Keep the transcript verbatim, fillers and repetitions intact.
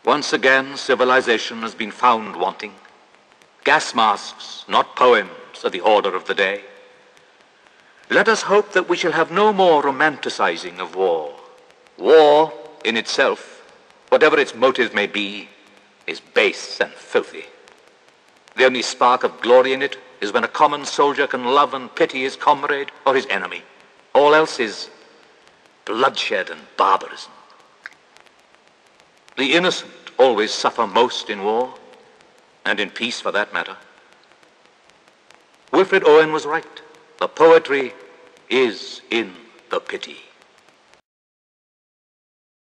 Once again, civilization has been found wanting. Gas masks, not poems, are the order of the day. Let us hope that we shall have no more romanticizing of war. War, in itself, whatever its motive may be, is base and filthy. The only spark of glory in it is when a common soldier can love and pity his comrade or his enemy. All else is bloodshed and barbarism. The innocent always suffer most in war, and in peace for that matter. Wilfred Owen was right. The poetry is in the pity.